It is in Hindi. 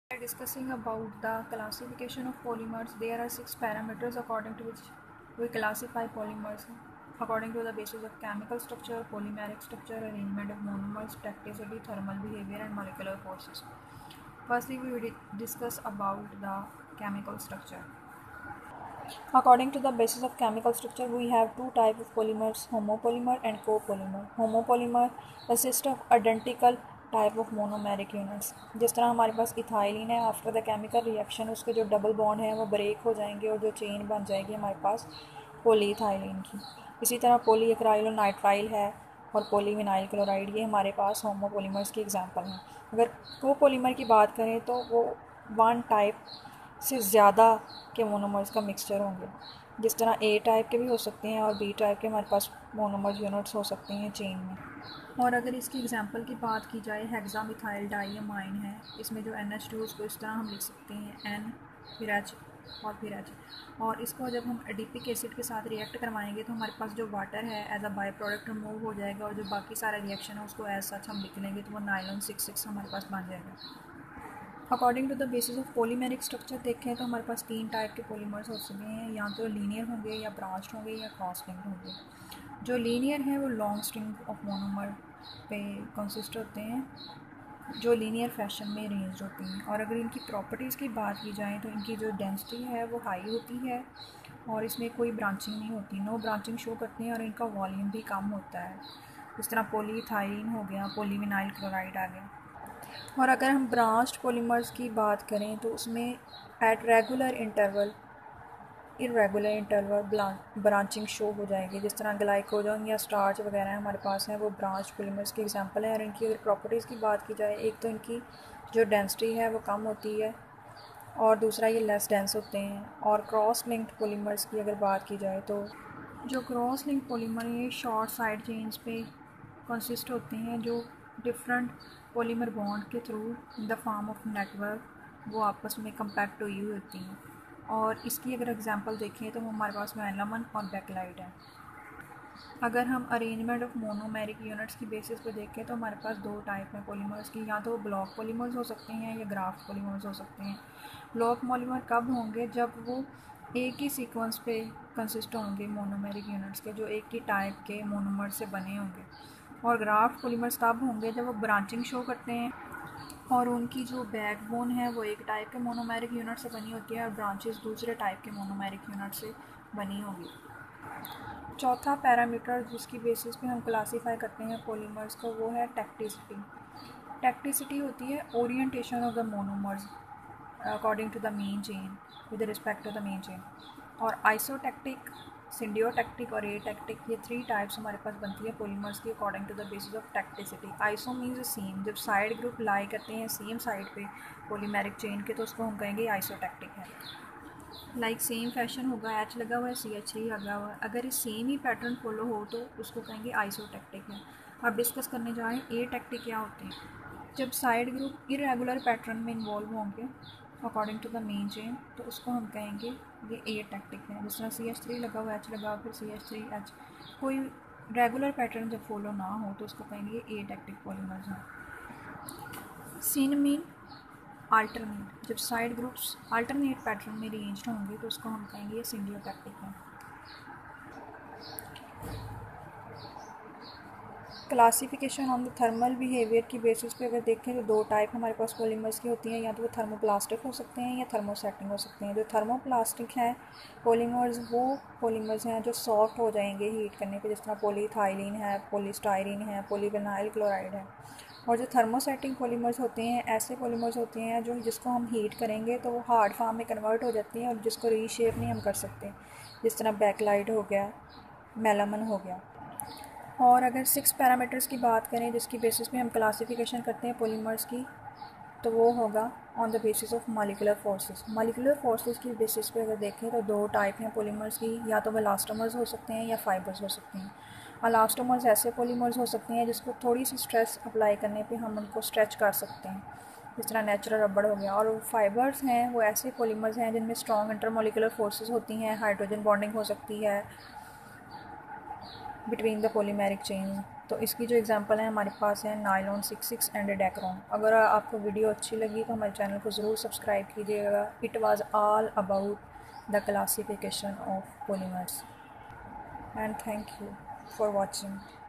We are discussing about the classification of polymers. There are 6 parameters according to which we classify polymers according to the basis of chemical structure, polymeric structure, arrangement of monomers, practicity, thermal behavior, and molecular forces. Firstly, we will discuss about the chemical structure. According to the basis of chemical structure, we have two types of polymers, homopolymer and copolymer. Homopolymer consist of identical type of monomeric units. जिस तरह हमारे पास इथाइलिन है, आफ्टर द केमिकल रिएक्शन उसके जो डबल बॉन्ड हैं वो ब्रेक हो जाएंगे और जो चेन बन जाएगी हमारे पास पॉलीइथाइलिन की। इसी तरह पॉलीएक्राइलोनाइट्राइल है और पॉलीविनाइल क्लोराइड, ये हमारे पास होमोपोलीमर्स की एग्जांपल हैं। अगर कोपोलीमर की बात करें तो वो वन टाइप से ज़्यादा के मोनोमर्स का मिक्सचर होंगे। जिस तरह ए टाइप के भी हो सकते हैं और बी टाइप के हमारे पास मोनोमर यूनिट्स हो सकते हैं चेन में। और अगर इसकी एग्जांपल की बात की जाए, हेक्सामिथाइल डाइअमाइन है, इसमें जो NH2 उसको इस तरह हम लिख सकते हैं N फिर H और फिर H, और इसको जब हम एडिपिक एसिड के साथ रिएक्ट करवाएंगे तो हमारे पास जो वाटर है as a by product remove हो जाएगा और जो बाकी सारा रिएक्शन है उसको एज सच हम लिख लेंगे तो वो नाइलॉन 6,6 हमारे पास बन जाएगा। According to the basis of polymeric structure देखें तो हमारे पास 3 टाइप के पॉलीमर्स हो सकते हैं, या तो लीनियर होंगे या ब्रांच्ड होंगे या क्रॉस लिंक्ड होंगे। जो लीनियर है वो लॉन्ग स्ट्रिंग ऑफ मोनोमर पे कंसिस्ट होते हैं, जो लीनियर फैशन में अरेंज होती हैं। और अगर इनकी प्रॉपर्टीज़ की बात की जाए तो इनकी जो डेंसिटी है वो हाई होती है और इसमें कोई ब्रांचिंग नहीं होती, नो ब्रांचिंग शो करते हैं, और इनका वॉल्यूम भी कम होता है। इस तरह पॉलीइथाइलिन हो गया, पॉलीविनाइल क्लोराइड आ गया। और अगर हम ब्रांच्ड पॉलीमर्स की बात करें तो उसमें at regular interval irregular interval branching show हो जाएगी। जिस तरह ग्लाइकोजन या स्टार्च वगैरह हमारे पास हैं वो ब्रांच पॉलीमर्स के एग्जांपल हैं। और इनकी अगर प्रॉपर्टीज़ की बात की जाए, एक तो इनकी जो डेंसिटी है वो कम होती है और दूसरा ये लेस डेंस होते हैं। और क्रॉस लिंक्ड पॉलीमर्स की अगर बात की जाए तो जो क्रॉस लिंक पॉलीमर ये शॉर्ट साइड चेन्स पे कंसिस्ट होते हैं, जो डिफरेंट पॉलीमर बॉन्ड के through in the form of network वो आपस में कंपैक्ट हुई हुई होती हैं। और इसकी अगर एग्जांपल देखें तो हमारे पास मेलामन और बैकलाइट है। अगर हम अरेंजमेंट ऑफ मोनोमेरिक यूनिट्स की बेसिस पे देखें तो हमारे पास 2 टाइप हैं पॉलीमर्स की, या तो ब्लॉक पॉलीमर्स हो सकते हैं या ग्राफ्ट पॉलीमर्स हो सकते हैं। ब्लॉक पॉलीमर कब होंगे? जब वो एक ही सीक्वेंस पे कंसिस्ट होंगे मोनोमेरिक यूनिट्स के, जो एक ही टाइप के मोनोमर से बने होंगे। और ग्राफ्ट पॉलीमर्स तब होंगे जब वो ब्रांचिंग शो करते हैं और उनकी जो बैकबोन है वो एक टाइप के मोनोमेरिक यूनिट से बनी होती है और ब्रांचेस दूसरे टाइप के मोनोमेरिक यूनिट से बनी होगी। चौथा पैरामीटर जिसकी बेसिस पे हम क्लासीफाई करते हैं पॉलीमर्स को वो है टेक्टिसिटी। टेक्टिसिटी होती है orientation of the monomers according to the main chain with respect to the main chain. और आइसोटेक्टिक, सिंडियोटेक्टिक और एटेक्टिक, ये 3 टाइप्स हमारे पास बनती है पॉलीमर्स की according to the basis of tacticity. Iso means same, जब साइड ग्रुप लाई करते हैं सेम साइड पे पॉलीमेरिक चेन के तो उसको हम कहेंगे आइसोटेक्टिक है। लाइक सेम फैशन होगा, H लगा हुआ है, CH3 लगा हुआ है, अगर ये सेम ही पैटर्न फॉलो हो तो उसको कहेंगे आइसोटेक्टिक है। अब डिस्कस करने जाएँ एटेक्टिक क्या होते हैं। जब साइड ग्रुप इरेगुलर पैटर्न में इन्वॉल्व होंगे according to the main chain तो उसको हम कहेंगे ये एटेक्टिक है। जिस तरह CH3 लगा हुआ, H लगा हुआ, फिर CH3H, कोई रेगुलर पैटर्न जब फॉलो ना हो तो उसको कहेंगे एटेक्टिक पॉलीमर्स हैं। सिन मीन अल्टरनेट, जब साइड ग्रुप्स अल्टरनेट पैटर्न में अरेंज्ड होंगे तो उसको हम कहेंगे ये सिंडियोटैक्टिक है। Classification on the thermal behaviour की बेसिस पे अगर देखें तो 2 टाइप हमारे पास पॉलीमर्स की होती हैं, या तो वो थर्मोप्लास्टिक हो सकते हैं या थर्मोसेटिंग हो सकते हैं। जो थर्मोप्लास्टिक हैं पॉलीमर्स वो पॉलीमर्स हैं जो सॉफ्ट हो जाएंगे हीट करने पे, जिस तरह पॉलीइथाइलिन है, पॉलीस्टाइरिन है, पॉलीविनाइल क्लोराइड है। और जो थर्मोसेटिंग पॉलीमर्स होते हैं ऐसे पॉलीमर्स होते हैं जो जिसको हम हीट करेंगे तो वो हार्ड फॉर्म में कन्वर्ट हो जाती हैं और जिसको रीशेप नहीं हम कर सकते, जिस तरह बैकलाइट हो गया, मेलामन हो गया। और अगर 6 पैरामीटर्स की बात करें जिसकी बेसिस पे हम क्लासिफिकेशन करते हैं पॉलीमर्स की तो वो होगा on the basis of molecular forces. Molecular forces की बेसिस पे अगर देखें तो 2 टाइप हैं पॉलीमर्स की, या तो इलास्टोमर्स हो सकते हैं या फाइबर्स हो सकते हैं। इलास्टोमर्स ऐसे पॉलीमर्स हो सकते हैं जिसको थोड़ी सी स्ट्रेस अप्लाई करने पे हम उनको स्ट्रेच कर सकते हैं, जिस तरह नेचुरल रबड़ हो गया। और फाइबर्स हैं वो ऐसे पॉलीमर्स हैं जिनमें स्ट्रॉन्ग इंटरमोलिकुलर फोर्सेस होती हैं, हाइड्रोजन बॉन्डिंग हो सकती है बिटवीन द पॉलीमेरिक चेन। तो इसकी जो एग्जांपल है हमारे पास है नायलॉन 66 एंड डेक्रोन। अगर आपको वीडियो अच्छी लगी तो हमारे चैनल को ज़रूर सब्सक्राइब कीजिएगा। It was all about the classification of polymers and thank you for watching.